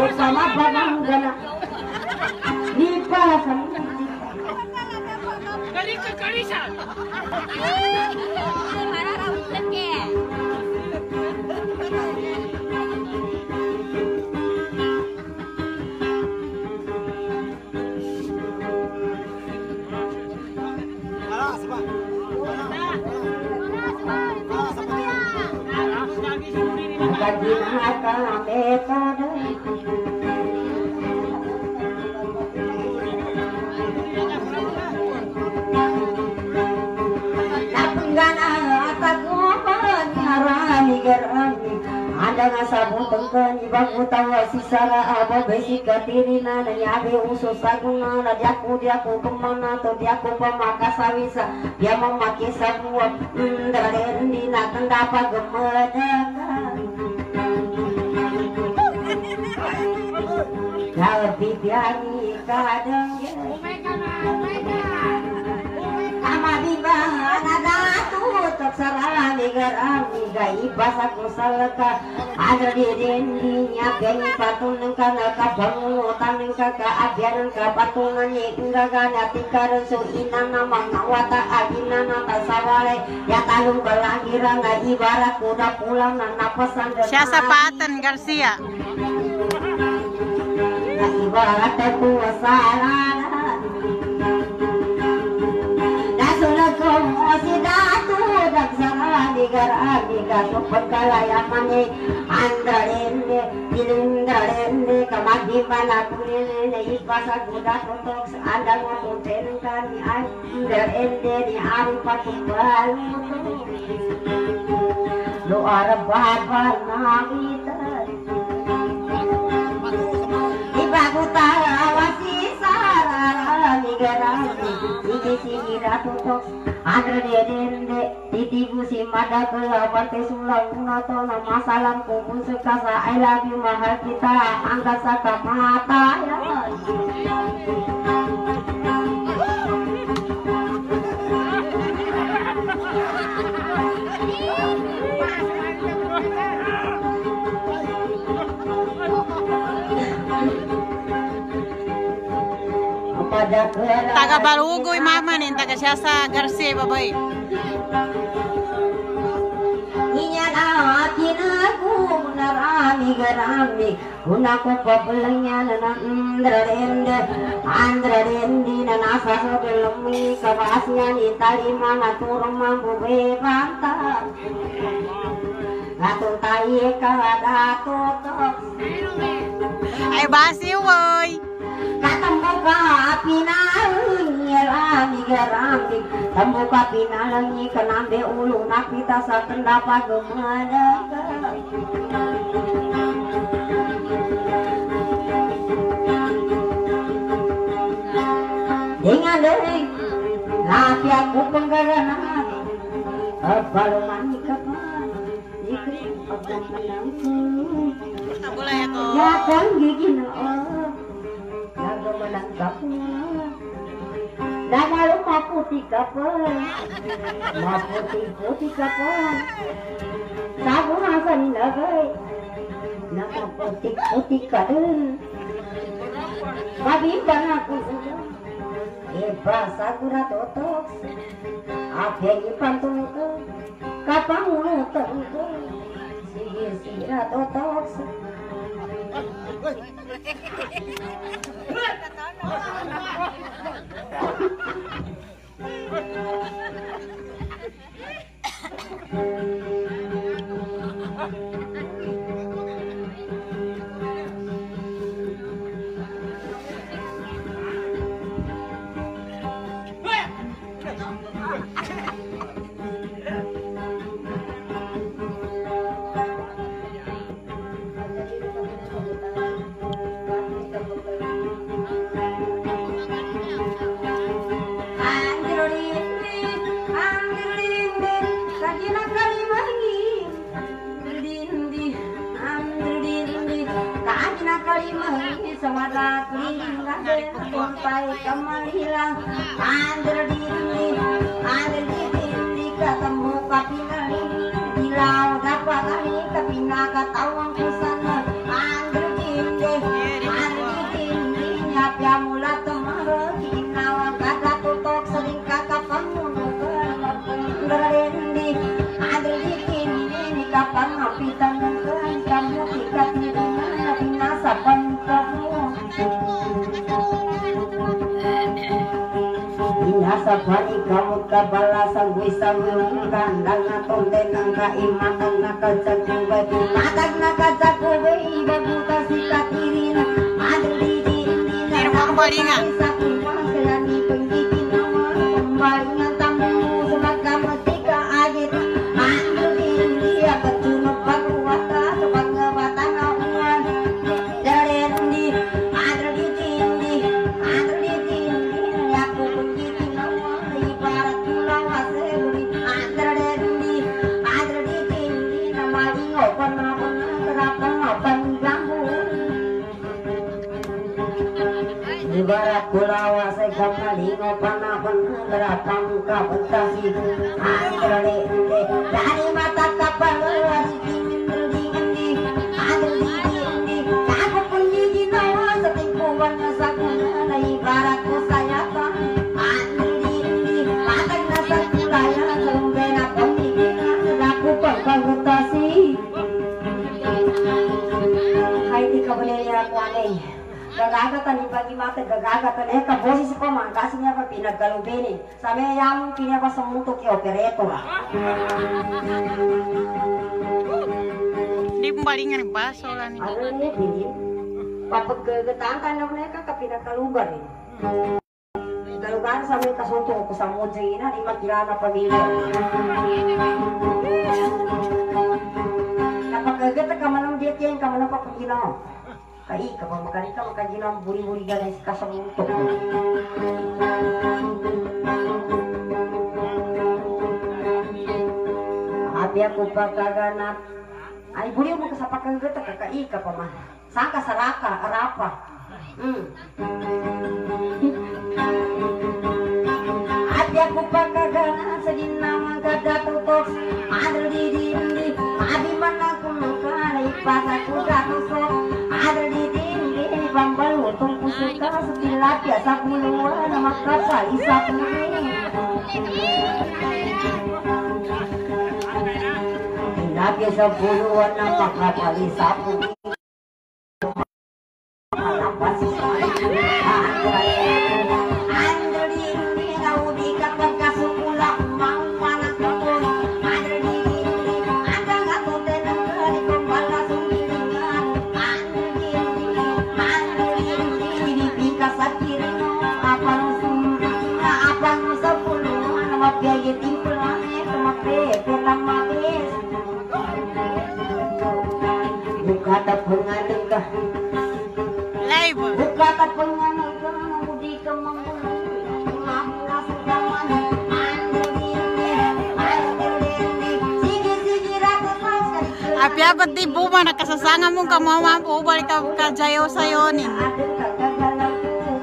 sama pamanggana di pasang Kalisa. Mana rambut leke? ada ngasabung tengkan ibang utawa sisara aba besi katirina na nyabe usus saguna na diaku kemana to diaku pamakasawisa dia memaki sabua ndaleni na tendapa gemedakan Kalbi biani kadang Amadiba anadatu taksara negarami gai basak salaka ada dideni nyapeni patun kana ka bangun taning ka abian ka patungan inggaga tikar su inana mangawata aginana tasawale ya talung kelahiran ibarat kuda pulang napasan Syasa Paten Garcia ibarat kuasalan Sidatu daksana digar diga supakalayamannya andralende dilindralende kamadi mana kulene ipasa guda totok andang motenkan andralende di arupatubal lo arababa nagita ibagutara wasisara nigarani sikira totok Andra dende titibu si mada kelawan tesulang unato nama salam kubun sekasa I love you mahal kita angkat saka mata ya taga Balugoy mama nin taga Syasa Garcia babay Inya na kinaku narami garami unaku pabelanya na andra dende na nasa so belumi kabasnya ni talima na turong mambu bebanta atong taye ka dato ay basi woy Katambuka pinalangirami garami Tambuka pinalangi kanambe ulo nakita sa tendapa gemadaga Dengan deh Laki aku penggarana Balungan kapan Ikri abang menangku boleh ya kok Ya kan gigi na menangkapnya dan lalu maputi kapal maputi kapal sabu rasa ni nagai nama putih kadal mabimban aku sagura totok apa yang pantung ke kapang nutang ke sira totok Samara kelinggang sampai kemalilang Andra diri ketemu kapinali di laut dapat kali kapina katawang kusana Andra diri sabani kamut kabalasan wisang kandang natonten nangka imatan nakacakubay matag nakacakubay babuta si katirin adri Pero pagbalingan. sa kumpas kaya ni penggitin naman pembalingan tamu sumagkamasika agit adri akan junok baguwata sabang batang awan dari di adri tindi aku penggitin naman ibarat pulau asli adri tindi nama ingo pernah terapang apa gambung ibarat pulau asai kamalingo panapun terapang kapentasi andre dari mata kapal aku pun gigi nawa setingkuan sakuna ibarat kusayatan andre matag nasa kulaya selumbena pemikiran aku pagkagutasi hai di kabalaya ako anay gagagatan ni bagi mata gagagatan kabosis ko man kasi niya pa pinaggalubini sa may yamong pinapa sa mundo ki operator Di pembalingan baso lah nih. ano ni hindi papagagatan ka na ka kapinagkalugar galugan sa may kasunto ko sa mojina di makilala pamilya napagagatan ka man ang diet yan ka man ang papaginaw kai kapag makanita makaginang buri-buri galing sa kasamuntok abi ako pagkaganap ay buri mo sa pagkagata kakai ka pa man saan ka saraka arapa abi ako pagkaganap sa ginamang kadatutok adri di abi man ako nagkanay pasaku datusok adri bambal utong pusuka sa tilapia sa puluan na makapal isa puling tilapia sa puluan na makapal isa puling malapas sa andri na ubi kapag kasukula umang panak kapon andri andang ako tenang kali kumbalas umilingan apang sa puluhan na mapiyayit impulane kumapepe tamapis bukata pengaling ka Live. bukata pengaling ka mudi ka mangulong mahula sa daman sige rato pas Api ako di buma nakasasanga mong kamama po balik ka jayo sayo ni. adil ka kagalaw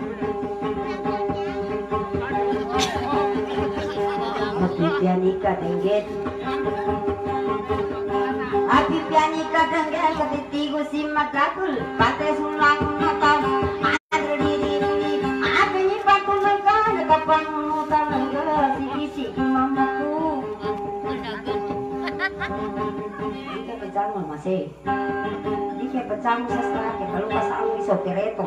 Pianika denget Api pianika denget Katitigo si magkakul Pate sulang mataw Adri diri Api ni patul nangka Nakapangutan nangka Siki-siki mamaku Di kaya pecang mo masih Di kaya pecang mo sa strake Kalau pasang mo iso pireto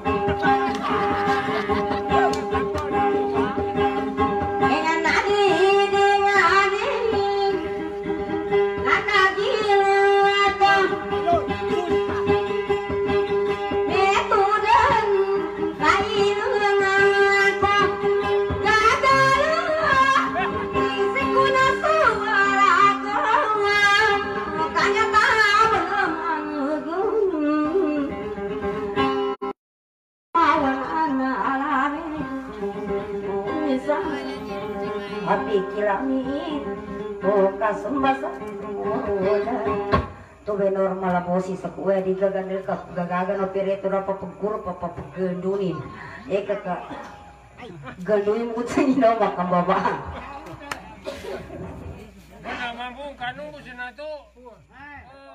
Api kilangit bukas sembasa Tobe normal bosi sa kuwe di gagandel ka gagagan operator apa pagkuro papagandunin kaka gandunin mo sa inaw makambaba Mampu kanung ko sinato.